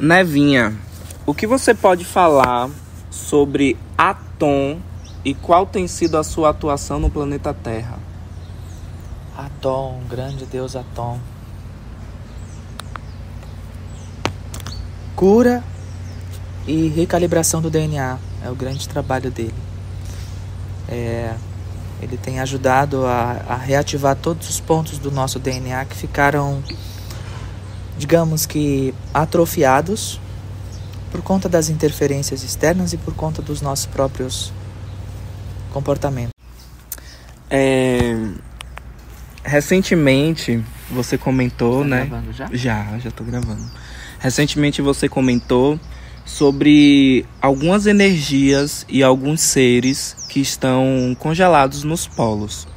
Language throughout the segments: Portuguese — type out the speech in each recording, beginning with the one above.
Nevinha, o que você pode falar sobre Atom e qual tem sido a sua atuação no planeta Terra? Atom, grande deus Atom. Cura e recalibração do DNA é o grande trabalho dele. Ele tem ajudado a reativar todos os pontos do nosso DNA que ficaram, digamos que, atrofiados por conta das interferências externas e por conta dos nossos próprios comportamentos. Recentemente você comentou, Tá né? gravando já? Já tô gravando. Recentemente você comentou sobre algumas energias e alguns seres que estão congelados nos polos.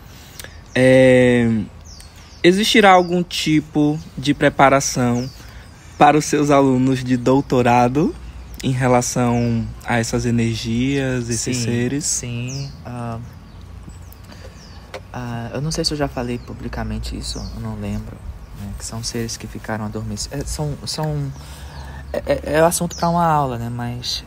Existirá algum tipo de preparação para os seus alunos de doutorado em relação a essas energias, esses seres? Sim. Eu não sei se eu já falei publicamente isso, eu não lembro. Né, que são seres que ficaram adormecidos. É assunto para uma aula, né? Mas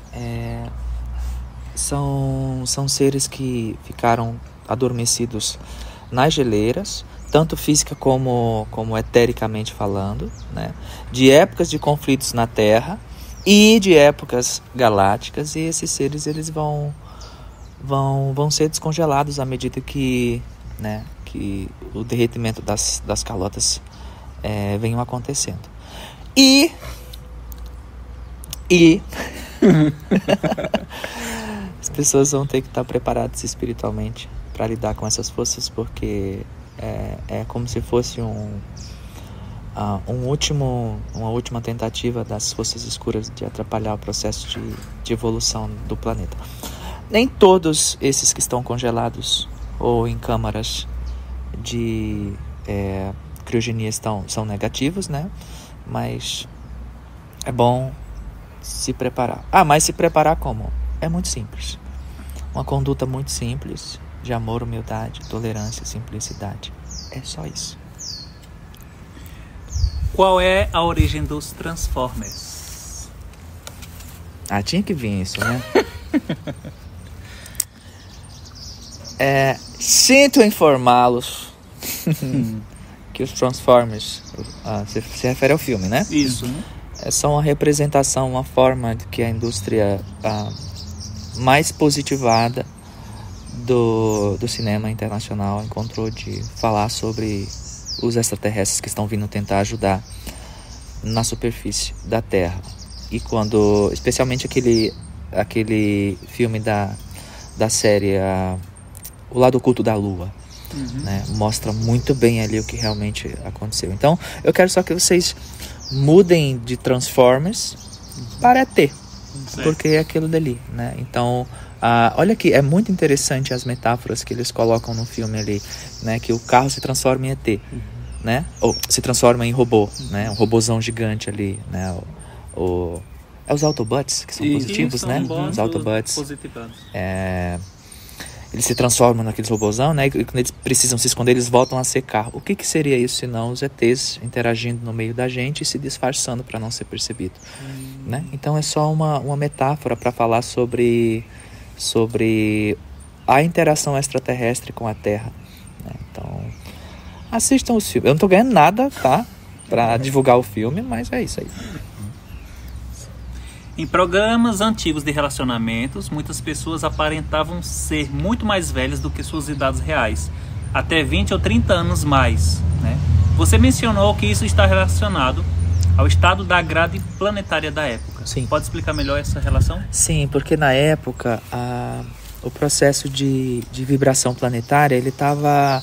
são seres que ficaram adormecidos nas geleiras, tanto física como etericamente falando, né? De épocas de conflitos na Terra e de épocas galácticas, e esses seres eles vão ser descongelados à medida que o derretimento das calotas venham acontecendo. E as pessoas vão ter que estar preparadas espiritualmente para lidar com essas forças, porque é como se fosse uma última tentativa das forças escuras de atrapalhar o processo de evolução do planeta. Nem todos esses que estão congelados ou em câmaras de criogenia são negativos, né? Mas é bom se preparar. Mas se preparar como? É muito simples. Uma conduta muito simples, de amor, humildade, tolerância, simplicidade. É só isso. Qual é a origem dos Transformers? Tinha que vir isso, né? Sinto informá-los que os Transformers, se refere ao filme, né? Isso. É só uma representação, uma forma de que a indústria mais positivada do cinema internacional encontrou de falar sobre os extraterrestres que estão vindo tentar ajudar na superfície da Terra. E especialmente aquele filme da série O Lado Oculto da Lua, né? Mostra muito bem ali o que realmente aconteceu. Então, eu quero só que vocês mudem de Transformers para ET, porque é aquilo dali, né? Então, olha aqui, é muito interessante as metáforas que eles colocam no filme ali, né? Que o carro se transforma em ET, né? Ou se transforma em robô, né? Um robôzão gigante ali, né? Os Autobots, que são positivos, né? Os Autobots. Eles se transformam naqueles robôzão, né? E quando eles precisam se esconder, eles voltam a ser carro. O que seria isso senão os ETs interagindo no meio da gente e se disfarçando para não ser percebido, né? Então é só uma metáfora para falar sobre a interação extraterrestre com a Terra, né? Então, assistam os filmes. Eu não tô ganhando nada, tá? Para divulgar o filme, mas é isso aí. Em programas antigos de relacionamentos, muitas pessoas aparentavam ser muito mais velhas do que suas idades reais, até 20 ou 30 anos mais, né? Você mencionou que isso está relacionado ao estado da grade planetária da época. Sim. Pode explicar melhor essa relação? Sim, porque na época o processo de vibração planetária, ele estava...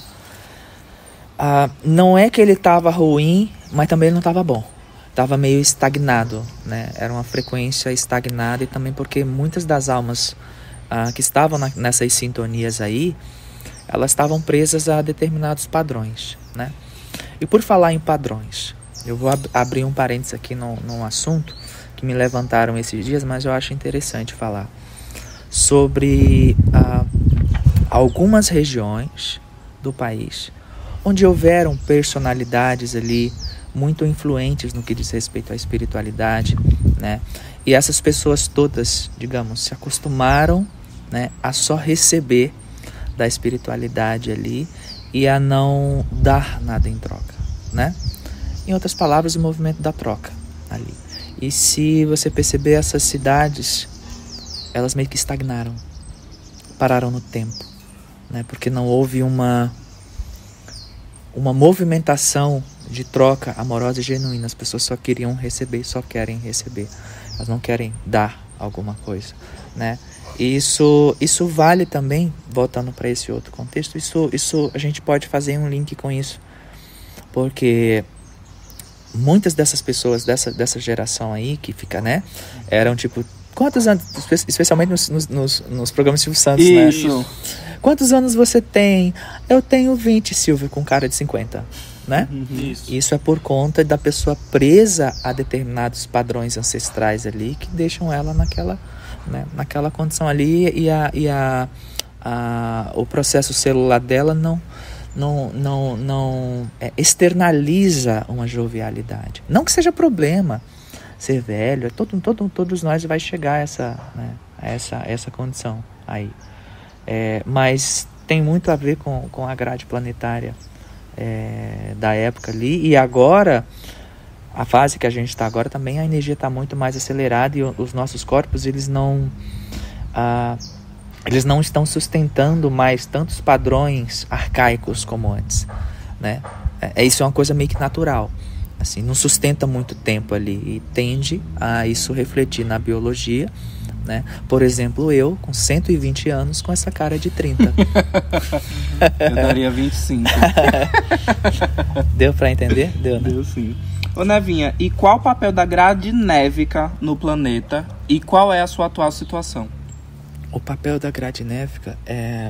não é que ele estava ruim, mas também ele não estava bom. Estava meio estagnado, né? Era uma frequência estagnada, e também porque muitas das almas que estavam nessas sintonias aí, elas estavam presas a determinados padrões, né? E por falar em padrões, eu vou abrir um parênteses aqui num assunto que me levantaram esses dias, mas eu acho interessante falar sobre algumas regiões do país onde houveram personalidades ali muito influentes no que diz respeito à espiritualidade, né? E essas pessoas todas, digamos, se acostumaram, né, a só receber da espiritualidade ali e a não dar nada em troca, né? Em outras palavras, o movimento da troca ali. E se você perceber, essas cidades, elas meio que estagnaram, pararam no tempo, né? Porque não houve uma movimentação de troca amorosa e genuína. As pessoas só queriam receber, só querem receber. Elas não querem dar alguma coisa, né? E isso vale também, voltando para esse outro contexto, isso a gente pode fazer um link com isso, porque muitas dessas pessoas dessa geração aí que fica, né, eram tipo, quantos anos, especialmente nos programas Silvio Santos, isso, né? Quantos anos você tem? Eu tenho 20, Silvio, com cara de 50, né? Isso é por conta da pessoa presa a determinados padrões ancestrais ali que deixam ela naquela, né, naquela condição ali, e o processo celular dela não externaliza uma jovialidade. Não que seja problema ser velho, todos nós vai chegar a essa condição aí. Mas tem muito a ver com a grade planetária da época ali, e agora, a fase que a gente está agora também, a energia está muito mais acelerada, e os nossos corpos, eles não estão sustentando mais tantos padrões arcaicos como antes, né? Isso é uma coisa meio que natural, assim, não sustenta muito tempo ali, e tende a isso refletir na biologia, né? Por exemplo, eu com 120 anos com essa cara de 30. Eu daria 25. Deu para entender? Deu, né? Deu sim. Ô Nevinha, e qual o papel da grade névica no planeta e qual é a sua atual situação? O papel da grade névica é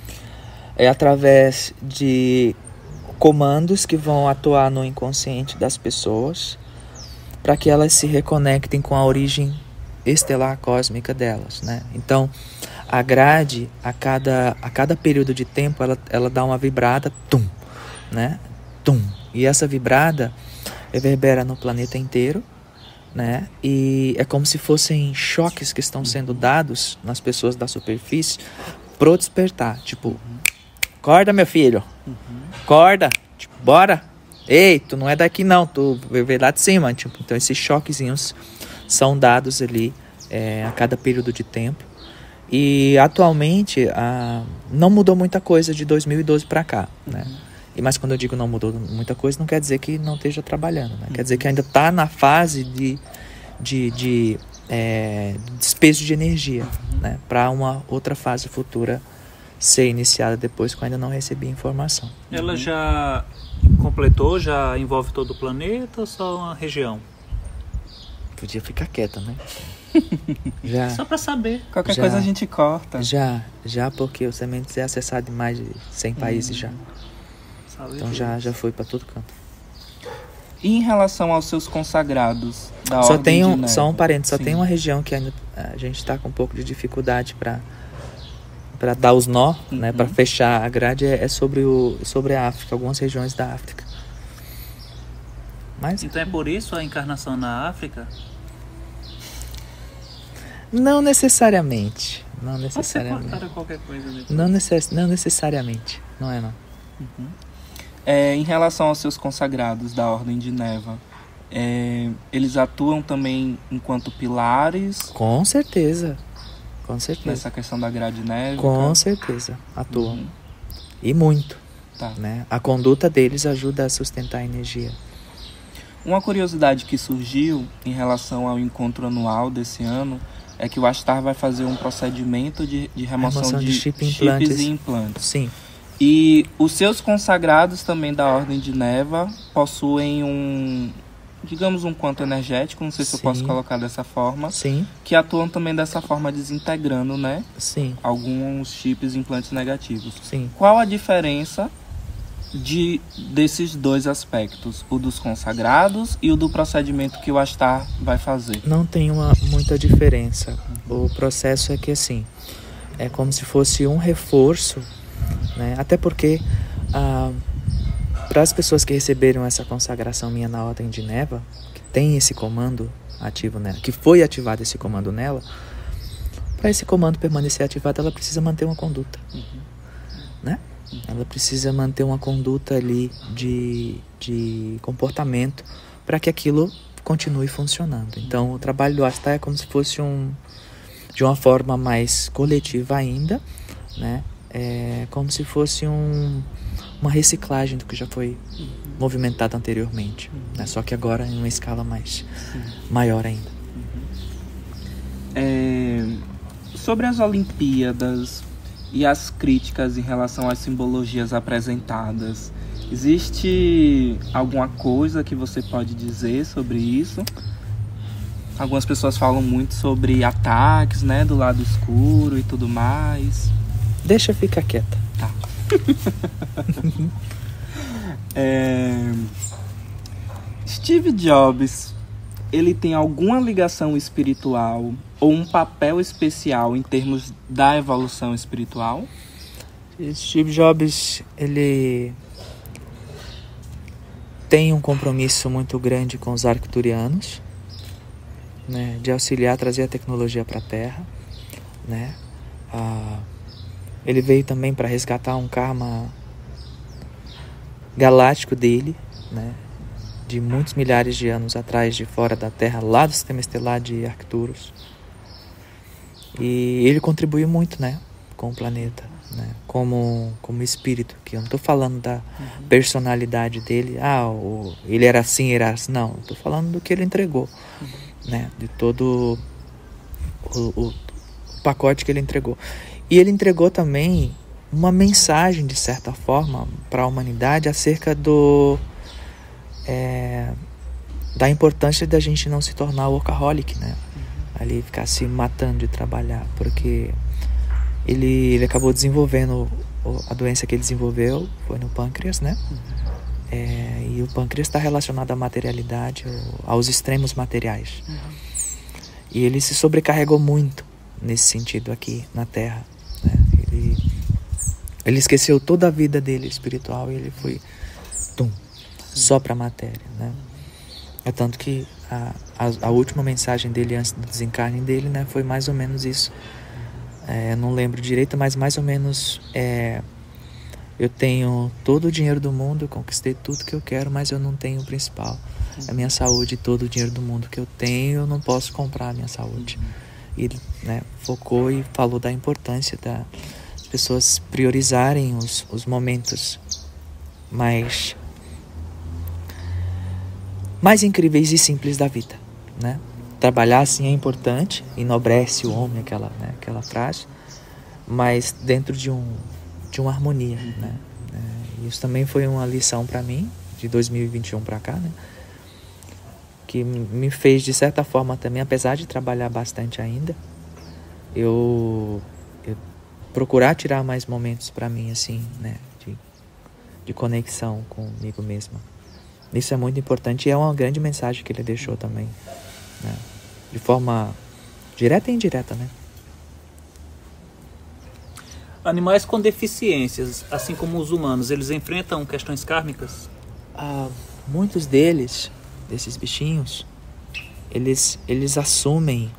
através de comandos que vão atuar no inconsciente das pessoas para que elas se reconectem com a origem estelar cósmica delas, né? Então, a grade, a cada período de tempo, ela dá uma vibrada, tum, né? Tum. E essa vibrada reverbera no planeta inteiro, né? E é como se fossem choques que estão sendo dados nas pessoas da superfície pro despertar. Tipo, acorda, meu filho. Acorda. Tipo, bora. Ei, tu não é daqui não, tu veio lá de cima. Tipo, então esses choquezinhos são dados ali a cada período de tempo. E atualmente não mudou muita coisa de 2012 para cá, né? Mas quando eu digo não mudou muita coisa, não quer dizer que não esteja trabalhando, né? Quer dizer que ainda está na fase de despejo de energia, né? Para uma outra fase futura ser iniciada depois, que eu ainda não recebi informação. Ela já completou, já envolve todo o planeta ou só uma região? Podia ficar quieta, né? Já, só para saber. Qualquer coisa a gente corta. Já, porque o Sementes é acessado em mais de 100 países já. Então já foi para todo canto. E em relação aos seus consagrados da Ordem de Neva? Só um parênteses, só Sim. tem uma região que ainda a gente está com um pouco de dificuldade para dar os nó, né, para fechar a grade, sobre a África, algumas regiões da África. Mas então é por isso a encarnação na África? Não necessariamente. Pode ser cortada qualquer coisa depois. Não necessariamente. Não é não. Em relação aos seus consagrados da Ordem de Neva, eles atuam também enquanto pilares? Com certeza. Nessa questão da grade névica? Com certeza, atuam. E muito. Tá. Né? A conduta deles ajuda a sustentar a energia. Uma curiosidade que surgiu em relação ao encontro anual desse ano é que o Astar vai fazer um procedimento de remoção de chips e implantes. Sim. E os seus consagrados também da Ordem de Neva possuem um quanto energético, não sei se eu posso colocar dessa forma. Sim. Que atuam também dessa forma, desintegrando, né? Sim. Alguns chips e implantes negativos. Sim. Qual a diferença desses dois aspectos? O dos consagrados e o do procedimento que o Astar vai fazer? Não tem muita diferença. O processo é que, assim, é como se fosse um reforço, né? Até porque para as pessoas que receberam essa consagração minha na Ordem de Neva, que tem esse comando ativo nela, que foi ativado esse comando nela, para esse comando permanecer ativado, ela precisa manter uma conduta, né? Ela precisa manter uma conduta ali de comportamento para que aquilo continue funcionando. Então, o trabalho do Astá é como se fosse de uma forma mais coletiva ainda, né? É como se fosse uma reciclagem do que já foi movimentado anteriormente, né? Só que agora em uma escala maior ainda. Sobre as Olimpíadas e as críticas em relação às simbologias apresentadas, existe alguma coisa que você pode dizer sobre isso? Algumas pessoas falam muito sobre ataques, né, do lado escuro e tudo mais. Deixa ficar quieta. Tá. Steve Jobs, ele tem alguma ligação espiritual ou um papel especial em termos da evolução espiritual? Steve Jobs, ele tem um compromisso muito grande com os arcturianos, né, de auxiliar a trazer a tecnologia para a Terra, né? Ele veio também para resgatar um karma galáctico dele, né, de muitos milhares de anos atrás, de fora da Terra, lá do sistema estelar de Arcturus. E ele contribuiu muito, né, com o planeta, né, como espírito, que eu não estou falando da personalidade dele, ele era assim, não, estou falando do que ele entregou, né, de todo o pacote que ele entregou. E ele entregou também uma mensagem, de certa forma, para a humanidade acerca da importância da gente não se tornar workaholic, né? Ali ficar se matando de trabalhar, porque ele acabou desenvolvendo a doença que ele desenvolveu, foi no pâncreas, né? E o pâncreas está relacionado à materialidade, aos extremos materiais. E ele se sobrecarregou muito nesse sentido aqui na Terra, né? Ele esqueceu toda a vida dele espiritual e ele foi só para a matéria, né? É tanto que a última mensagem dele antes do desencarne dele, né, foi mais ou menos isso. Não lembro direito, mas mais ou menos eu tenho todo o dinheiro do mundo, eu conquistei tudo que eu quero, mas eu não tenho o principal, a minha saúde. Todo o dinheiro do mundo que eu tenho, eu não posso comprar a minha saúde. E ele, né, focou e falou da importância das pessoas priorizarem os momentos mais incríveis e simples da vida, né? Trabalhar assim é importante, enobrece o homem, aquela frase, mas dentro de uma harmonia, né? Isso também foi uma lição para mim, de 2021 para cá, né? Que me fez, de certa forma também, apesar de trabalhar bastante ainda, eu procurar tirar mais momentos para mim, assim, né? De conexão comigo mesma. Isso é muito importante e é uma grande mensagem que ele deixou também, né? De forma direta e indireta, né? Animais com deficiências, assim como os humanos, eles enfrentam questões kármicas? Muitos desses bichinhos, eles assumem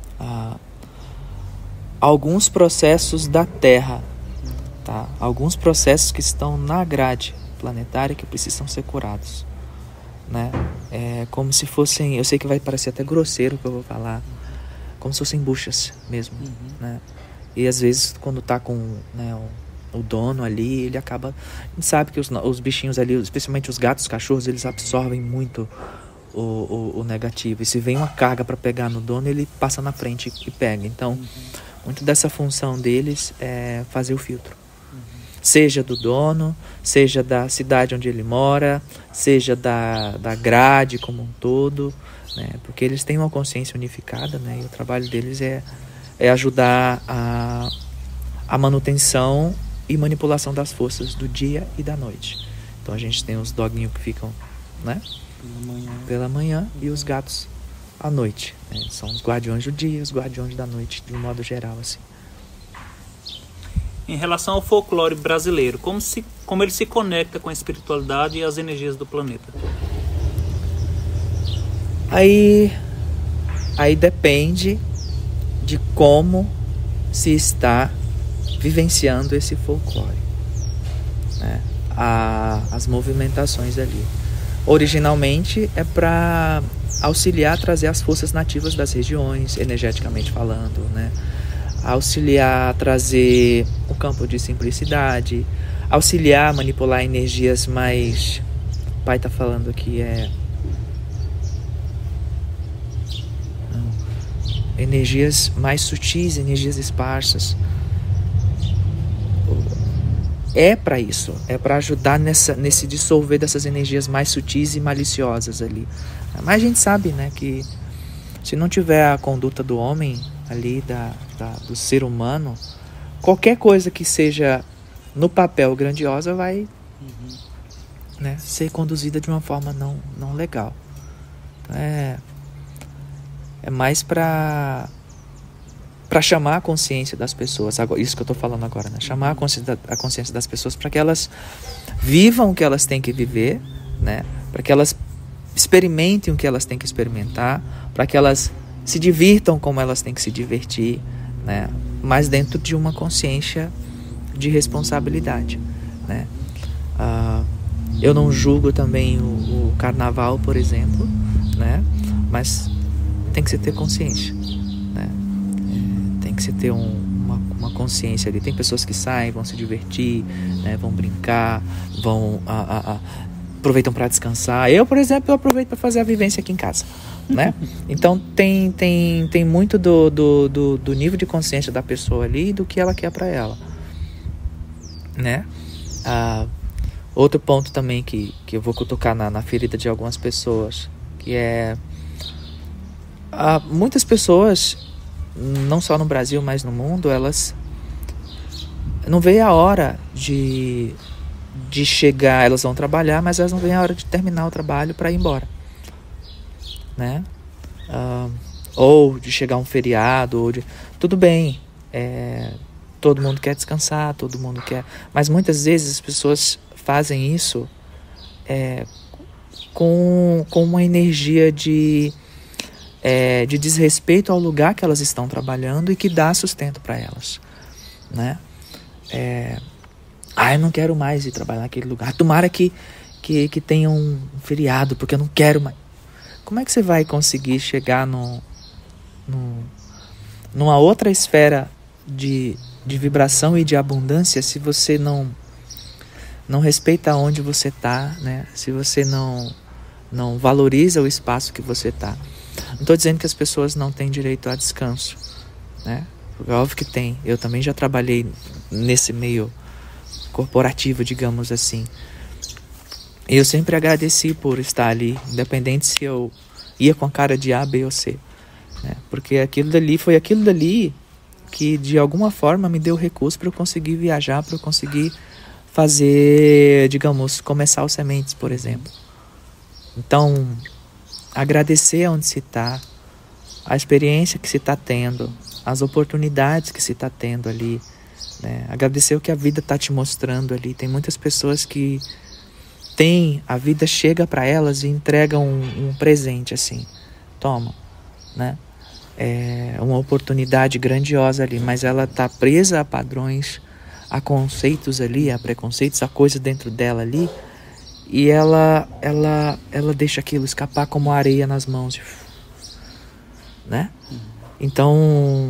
alguns processos da Terra, tá? Alguns processos que estão na grade planetária que precisam ser curados, né? É como se fossem, eu sei que vai parecer até grosseiro o que eu vou falar, como se fossem buchas mesmo, né? E às vezes quando tá com, né, o dono ali, ele acaba, a gente sabe que os bichinhos ali, especialmente os gatos, os cachorros, eles absorvem muito o negativo, e se vem uma carga para pegar no dono, ele passa na frente e pega. Então muito dessa função deles é fazer o filtro, seja do dono, seja da cidade onde ele mora, seja da grade como um todo, né? Porque eles têm uma consciência unificada, né? E o trabalho deles é ajudar a manutenção e manipulação das forças do dia e da noite. Então a gente tem os doguinhos que ficam, né, pela manhã e os gatos à noite, né? São os guardiões do dia e os guardiões da noite, de um modo geral, assim. Em relação ao folclore brasileiro, como ele se conecta com a espiritualidade e as energias do planeta? Aí aí depende de como se está vivenciando esse folclore, né? As movimentações ali. Originalmente é para auxiliar a trazer as forças nativas das regiões, energeticamente falando, né? Auxiliar a trazer o campo de simplicidade, auxiliar a manipular energias mais... O pai está falando aqui energias mais sutis, energias esparsas. É para isso, é para ajudar nesse dissolver dessas energias mais sutis e maliciosas ali. Mas a gente sabe, né, que se não tiver a conduta do homem ali, do ser humano, qualquer coisa que seja no papel grandiosa vai né, ser conduzida de uma forma não legal. Então é mais para chamar a consciência das pessoas, isso que eu estou falando agora, né? Chamar a consciência das pessoas para que elas vivam o que elas têm que viver, né? Para que elas experimentem o que elas têm que experimentar, para que elas se divirtam como elas têm que se divertir, né? Mas dentro de uma consciência de responsabilidade, né? Eu não julgo também o carnaval, por exemplo, né? Mas tem que se ter consciência, né? Tem que se ter uma consciência ali. Tem pessoas que saem, vão se divertir, né? Vão brincar, vão aproveitam para descansar. Eu, por exemplo, aproveito para fazer a vivência aqui em casa, né? Então tem muito do nível de consciência da pessoa ali e do que ela quer para ela, né? Outro ponto também que eu vou cutucar na ferida de algumas pessoas, que é muitas pessoas, não só no Brasil, mas no mundo, elas não veem a hora de chegar. Elas vão trabalhar, mas elas não veem a hora de terminar o trabalho para ir embora, né? Ou de chegar um feriado, tudo bem, todo mundo quer descansar, todo mundo quer, mas muitas vezes as pessoas fazem isso com uma energia de desrespeito ao lugar que elas estão trabalhando e que dá sustento para elas, né? Eu não quero mais ir trabalhar naquele lugar. Tomara que tenha um feriado, porque eu não quero mais. Como é que você vai conseguir chegar numa outra esfera de vibração e de abundância se você não respeita onde você está, né? Se você não valoriza o espaço que você está? Não estou dizendo que as pessoas não têm direito a descanso, né? É óbvio que tem. Eu também já trabalhei nesse meio corporativo, digamos assim. E eu sempre agradeci por estar ali, independente se eu ia com a cara de A, B ou C, né? Porque foi aquilo dali que de alguma forma me deu recurso para eu conseguir viajar, para eu conseguir fazer, digamos, começar os sementes, por exemplo. Então, agradecer onde se está, a experiência que se está tendo, as oportunidades que se está tendo ali, né? Agradecer o que a vida está te mostrando ali. Tem muitas pessoas que a vida chega para elas e entrega um presente assim, toma, né? É uma oportunidade grandiosa ali, mas ela está presa a padrões, a conceitos ali, a preconceitos, a coisa dentro dela ali, e ela deixa aquilo escapar como areia nas mãos, né? Então,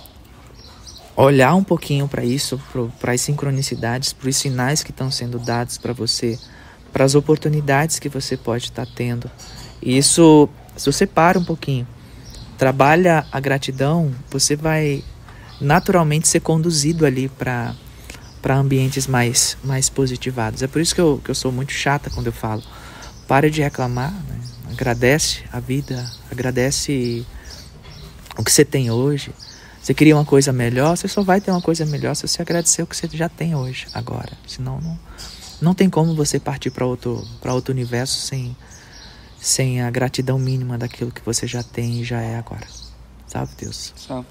olhar um pouquinho para isso, para as sincronicidades, para os sinais que estão sendo dados para você, para as oportunidades que você pode estar tendo. E isso, se você para um pouquinho, trabalha a gratidão, você vai naturalmente ser conduzido ali para ambientes mais positivados. É por isso que eu sou muito chata quando eu falo. Pare de reclamar, né? Agradece a vida, agradece o que você tem hoje. Você queria uma coisa melhor, você só vai ter uma coisa melhor se você agradecer o que você já tem hoje, agora. Senão não tem como você partir para outro universo sem a gratidão mínima daquilo que você já tem e já é agora. Salve Deus. Salve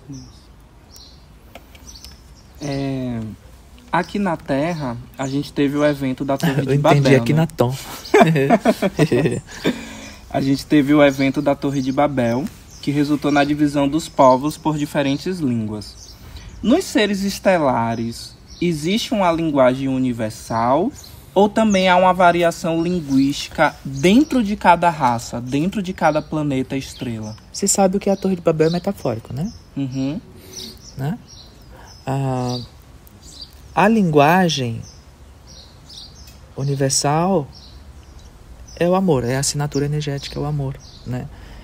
Deus. Aqui na Terra, a gente teve o evento da Torre de Babel. Eu entendi aqui, né? Na Tom. A gente teve o evento da Torre de Babel, que resultou na divisão dos povos por diferentes línguas. Nos seres estelares, existe uma linguagem universal ou também há uma variação linguística dentro de cada raça, dentro de cada planeta estrela? Você sabe o que é a Torre de Babel é metafórico, né? Uhum. Né? A linguagem universal é o amor, é a assinatura energética, é o amor, né?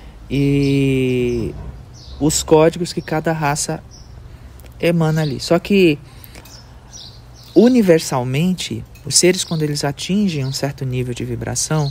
E os códigos que cada raça emana ali. Só que, universalmente, os seres, quando eles atingem um certo nível de vibração,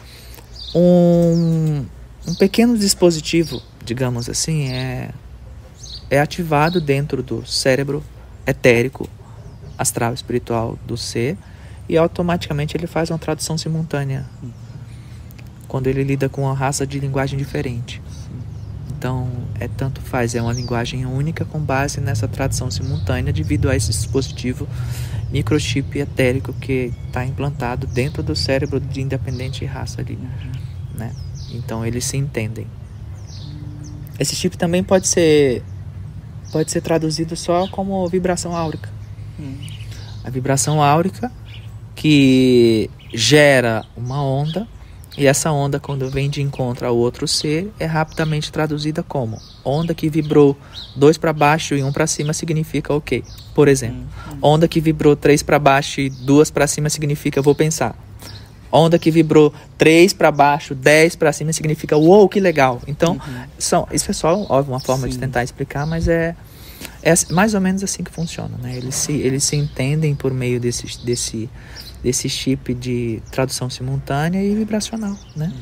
um pequeno dispositivo, digamos assim, é ativado dentro do cérebro etérico, astral, espiritual do ser, e automaticamente ele faz uma tradução simultânea quando ele lida com uma raça de linguagem diferente. Então, tanto faz, é uma linguagem única com base nessa tradução simultânea devido a esse dispositivo microchip etérico que está implantado dentro do cérebro de independente raça ali, né? Então, eles se entendem. Esse chip também pode ser traduzido só como vibração áurica. A vibração áurica que gera uma onda, e essa onda, quando vem de encontro ao outro ser, é rapidamente traduzida como onda que vibrou 2 para baixo e 1 para cima significa ok. Por exemplo, onda que vibrou 3 para baixo e 2 para cima significa vou pensar. Onda que vibrou 3 para baixo, 10 para cima significa uou, que legal. Então, isso é só, óbvio, uma forma de tentar explicar, mas é mais ou menos assim que funciona, né? Eles se entendem por meio desse chip de tradução simultânea e vibracional, né?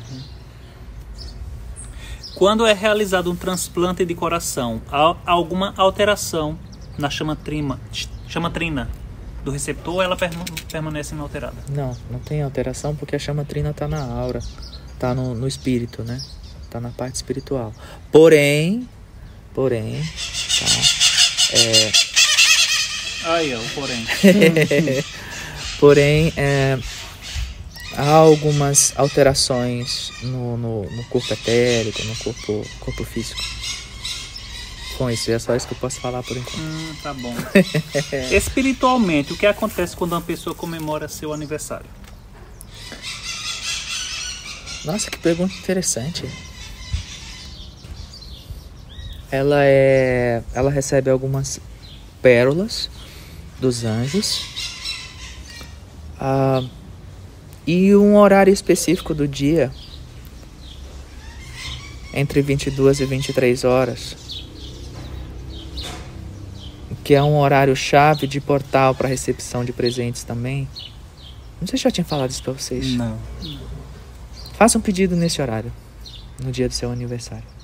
Quando é realizado um transplante de coração, há alguma alteração na chama trina do receptor, ou ela permanece inalterada? Não tem alteração, porque a chama trina está na aura, está no espírito, né? Está na parte espiritual. Porém, tá? Aí, ó, o porém. Porém, há algumas alterações no corpo etérico, no corpo físico. Com isso, é só isso que eu posso falar por enquanto. Tá bom. Espiritualmente, o que acontece quando uma pessoa comemora seu aniversário? Nossa, que pergunta interessante. Ela recebe algumas pérolas dos anjos. E um horário específico do dia, entre 22 e 23 horas, que é um horário chave de portal para recepção de presentes também. Não sei se eu já tinha falado isso para vocês. Não. Faça um pedido nesse horário, no dia do seu aniversário.